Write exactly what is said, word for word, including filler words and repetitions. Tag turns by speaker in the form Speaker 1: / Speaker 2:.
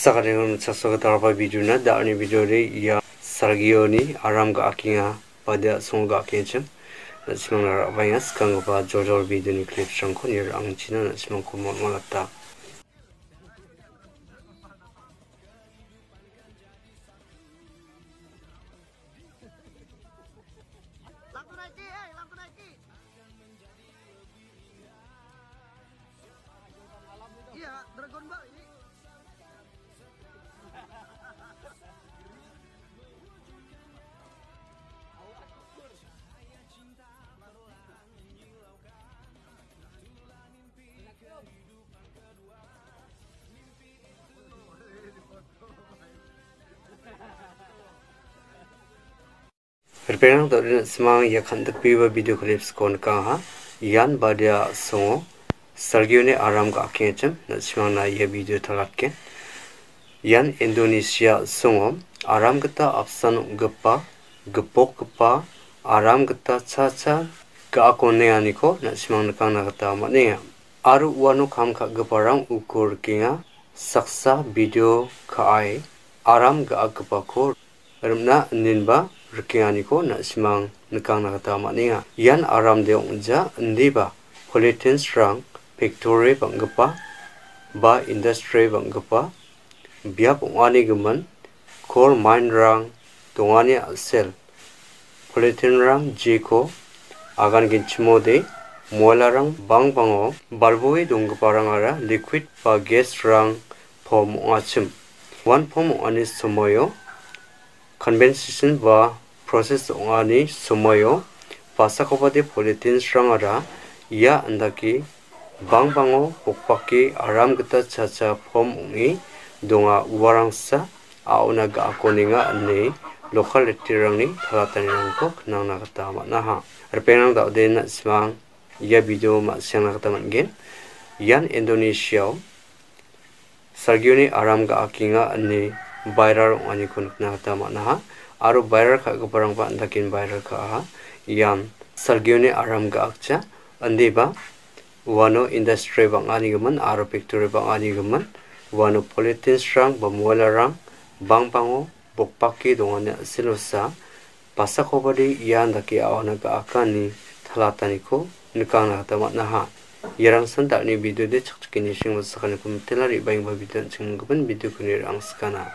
Speaker 1: Sakantikon sasoka tarapa video na da ni video re ya Salgioni Aram Ga.akjok pada song Ga.akjok na simang lara bayas kang ba jojol video ni clip sangko ni ang china na simang kumot malata.
Speaker 2: Iya, Dragon Ball ini.
Speaker 1: Berpenang tak ada semang ya kantak piwa video clip skon kang ha yan badia songo Salgioni Aram Ga.akjok na semang na ya video talakkan yan Indonesia songo Aram Ga absan gepa gepok gepa Aram Ga caca Ga.akjok Knae niko na semang nakang nakata maknanya aru wano kam ka geparang ukur kinga saksa video kaai Aram Ga.akjok ko remna ninba Rekianiko na simang nakang nakata maknanya yan aram deong ja ndiba politin strang factory banggapa ba industry banggapa biap ongani geman coal mine rang dongani asel politin rang jiko agan ginchimo de mola rang bang bango balboi donggapa rang ara liquid ba gas rang pom ongachim one pom ongani sumoyo convention ba proses ongani sumoyo pasakopade politin strangara ya andaki bang bango pokpaki Aram Ga caca pom ongi donga uwarangsa auna Ga.akjok ninga ane locality rangni thalatani rangko knang nakata maknaha repenang da de na smang ya video ma siang nakata manggen yan Indonesia Salgioni Aram Ga.akjok ane viral ongani kun nakata maknaha aru viral ka geparang pa andakin viral ka ha yan Salgioni Aram Ga.akjok andeba wano industry bang ani geman aru factory bang ani geman wano politin strang bamuala rang bang pango bokpaki dongane silosa pasakobadi yan daki awana Ga.akjok ni thalatani ko nikang nakata maknaha yarang santa ni video de chakchkini sing Sakantikon Mitela ri bayang ba video ching geban video kunir ang skana